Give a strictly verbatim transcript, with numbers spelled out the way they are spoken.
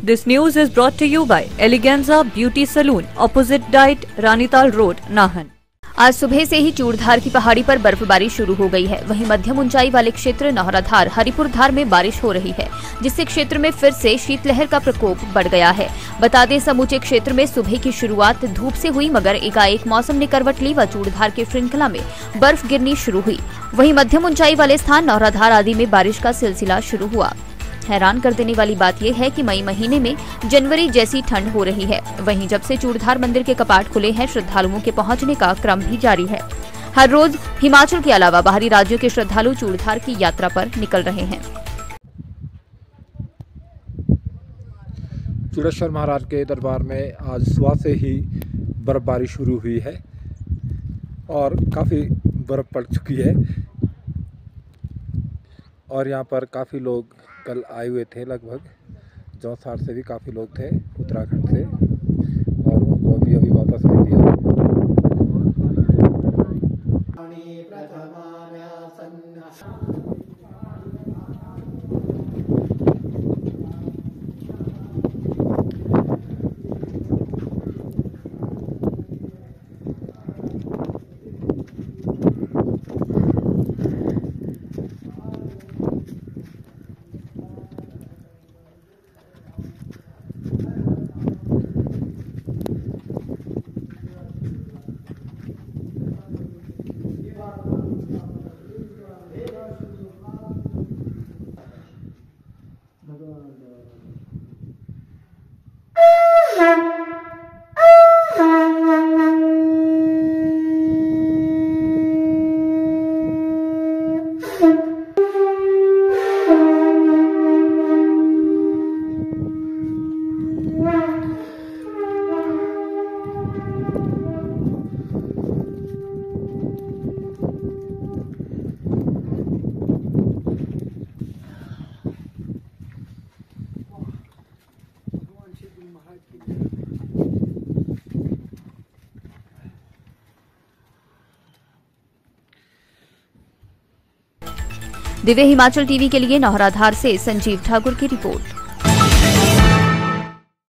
This news is brought to you by Eleganza Beauty Saloon, opposite Diet, Ranital Road, Nahan। आज सुबह से ही चूड़धार की पहाड़ी पर बर्फबारी शुरू हो गई है। वहीं मध्यम ऊंचाई वाले क्षेत्र नौहराधार, हरिपुर धार में बारिश हो रही है, जिससे क्षेत्र में फिर से शीतलहर का प्रकोप बढ़ गया है। बता दें, समूचे क्षेत्र में सुबह की शुरुआत धूप से हुई, मगर एकाएक मौसम ने करवट ली व चूड़धार की श्रृंखला में बर्फ गिरनी शुरू हुई। वहीं मध्यम ऊंचाई वाले स्थान नौहराधार आदि में बारिश का सिलसिला शुरू हुआ। हैरान कर देने वाली बात यह है कि मई महीने में जनवरी जैसी ठंड हो रही है। वहीं जब से चूड़धार मंदिर के कपाट खुले हैं, श्रद्धालुओं के पहुंचने का क्रम भी जारी है। हर रोज हिमाचल के अलावा बाहरी राज्यों के श्रद्धालु चूड़धार की यात्रा पर निकल रहे हैं। चूड़ेश्वर महाराज के दरबार में आज सुबह से ही बर्फबारी शुरू हुई है और काफ़ी बर्फ पड़ चुकी है और यहाँ पर काफ़ी लोग कल आए हुए थे। लगभग जौसार से भी काफ़ी लोग थे, उत्तराखंड से, और उनको अभी अभी वापस भेज दिया। दिव्य हिमाचल टीवी के लिए नौहराधार से संजीव ठाकुर की रिपोर्ट।